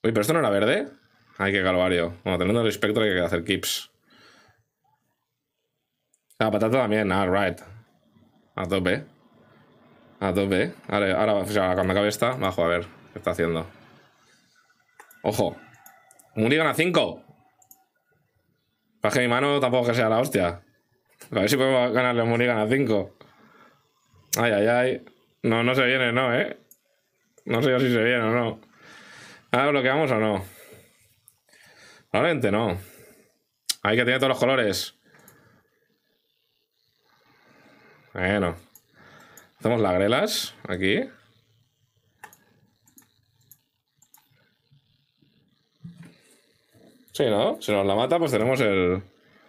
Uy, pero esto no era verde. Ay, qué calvario. Bueno, teniendo el espectro hay que hacer keeps. La patata también, right. A tope. A tope. Ahora, o sea, cuando acabe esta, bajo a ver qué está haciendo. Ojo. Mulligan a 5. Para que mi mano tampoco que sea la hostia. A ver si podemos ganarle a Mulligan a 5. Ay, ay, ay. No, no se viene, no, ¿eh? No sé yo si se viene o no. ¿Ahora bloqueamos o no? Probablemente no. Hay que tener todos los colores. Bueno. Hacemos las grelas aquí. Sí, ¿no? Si nos la mata, pues tenemos el...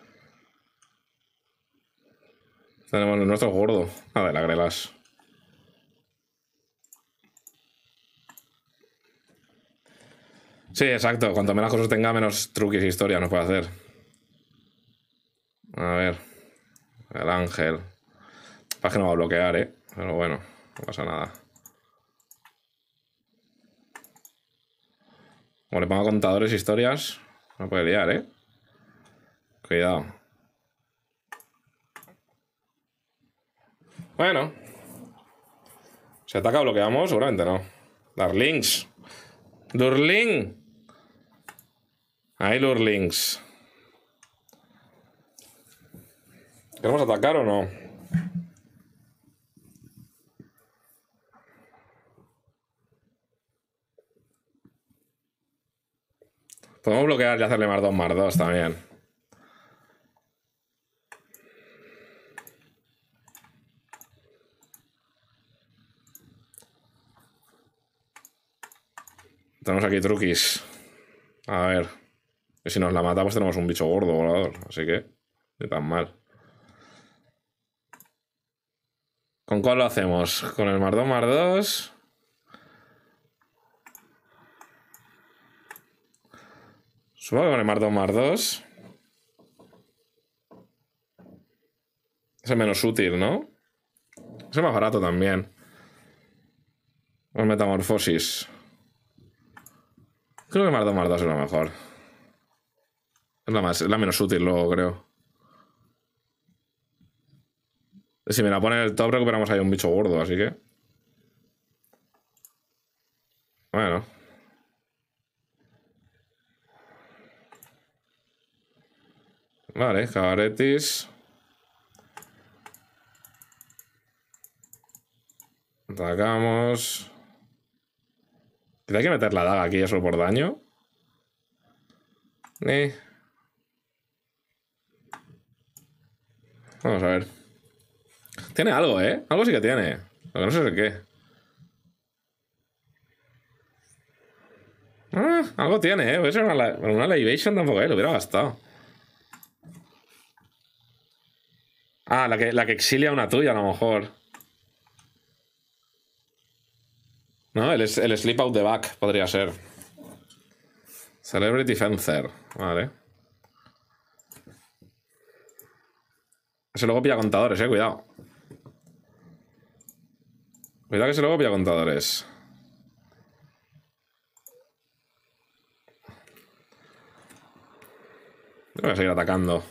Tenemos el nuestro gordo. A ver, las grelas. Sí, exacto. Cuanto menos cosas tenga, menos truquis y historias nos puede hacer. A ver. El ángel. Pasa que no va a bloquear, ¿eh? Pero bueno, no pasa nada. Como le pongo contadores e historias, no puede liar, ¿eh? Cuidado. Bueno. ¿Se ataca o bloqueamos? Seguramente no. Darlings. Durling. Hay Lurlings. ¿Queremos atacar o no? Podemos bloquear y hacerle más 2 también. Tenemos aquí truquis. A ver. Y si nos la mata, pues tenemos un bicho gordo volador. Así que, ni tan mal. ¿Con cuál lo hacemos? ¿Con el más 2? Supongo que con el más 2. Es el menos útil, ¿no? Es el más barato también. El metamorfosis. Creo que el más 2 es lo mejor. Es la menos útil luego, creo. Si me la pone en el top, recuperamos ahí un bicho gordo, así que... Bueno. Vale, Cabaretis. Atacamos. ¿Hay que meter la daga aquí eso por daño? Vamos a ver. Tiene algo, ¿eh? Algo sí que tiene. Lo que no sé el qué. Algo tiene, ¿eh? Puede ser una Libation tampoco, ¿eh? Lo hubiera gastado. Ah, la que exilia una tuya, a lo mejor. No, el Sleep Out the Back podría ser. Celebrity Fencer. Vale. Ese luego pilla contadores, cuidado. Cuidado que se luego pilla contadores. Voy a seguir atacando.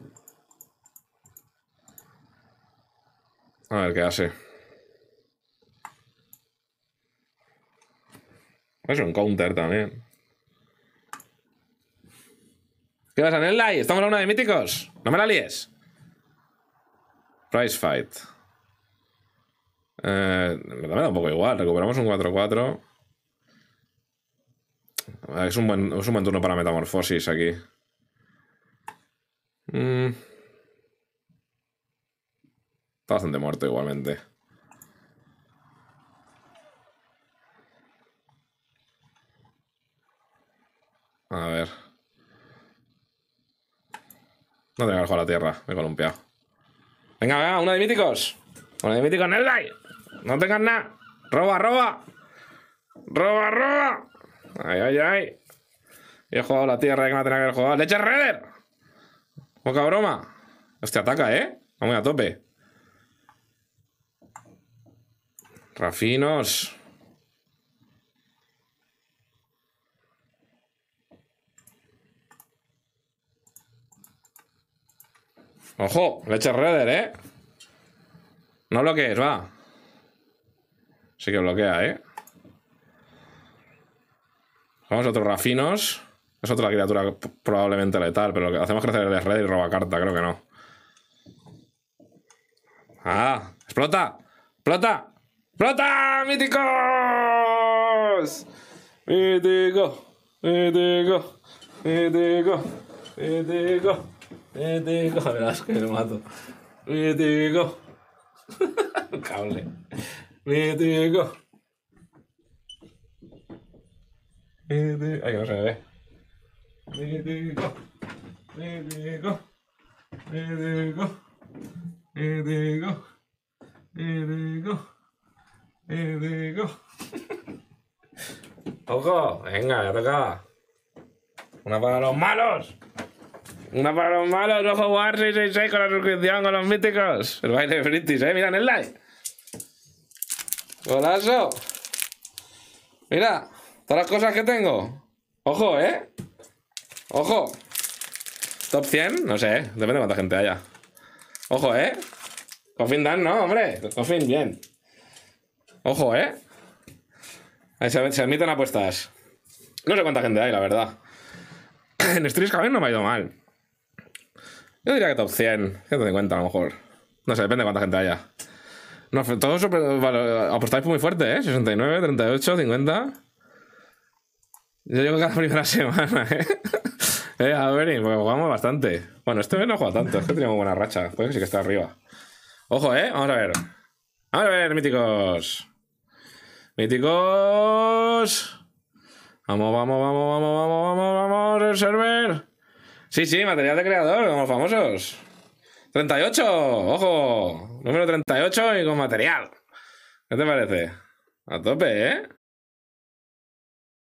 A ver qué hace. Es un counter también. ¿Qué pasa, Nelly? ¿Estamos a una de míticos? No me la líes. Price Fight. Me da un poco igual. Recuperamos un 4-4. Es un buen turno para metamorfosis aquí. Está bastante muerto igualmente. A ver. No tenía que jugar a la tierra. Me he columpiado. Venga, venga, una de míticos. Una de míticos, Nelly. No tengas nada. Roba, roba. Roba, roba. Ay, ay, ay. Y he jugado la tierra que no tenía que haber jugado. ¡Leche Redder! Poca broma. Hostia, ataca, ¿eh? Va muy a tope. Rafinos. Ojo, leche Redder, ¿eh? No bloquees, va. Sí que bloquea, ¿eh? Vamos a otros Rafinos. Es otra criatura probablemente letal, pero lo que hacemos crecer el Redder y roba carta, creo que no. ¡Ah! ¡Explota! ¡Explota! ¡Explota! ¡Míticos! ¡Mítico! ¡Mítico! ¡Mítico! ¡Mítico! ¡Mítico! Verás que lo mato. ¡Mítico! Cable. ¡Mítico! ¡Mítico! Ay, que no se me ve. ¡Mítico! ¡Mítico! ¡Mítico! ¡Mítico! ¡Mítico! ¡Mítico! ¡Ojo! Venga, ya toca. Una para los malos. Una para los malos. No jugar 666 con la suscripción con los míticos. El baile de Fritis, Mira en el like. Golazo. Mira. Todas las cosas que tengo. Ojo, Ojo. Top 100. No sé, depende de cuánta gente haya. Ojo, Confín Dan, no, hombre. Confín, bien. Ojo, Ahí se admiten apuestas. No sé cuánta gente hay, la verdad. En Streets Cabin no me ha ido mal. Yo diría que top 100, 150 a lo mejor. No sé, depende de cuánta gente haya. No, todos apostáis muy fuerte, 69, 38, 50. Yo llego cada primera semana, a ver, porque jugamos bastante. Bueno, este mes no juega tanto, es que teníamos buena racha. Puede que sí que está arriba. Ojo, vamos a ver. Vamos a ver, míticos. Míticos. Vamos, vamos, vamos, vamos, vamos, vamos, vamos, el server. Sí, material de creador, como los famosos. 38, ojo. Número 38 y con material. ¿Qué te parece? A tope,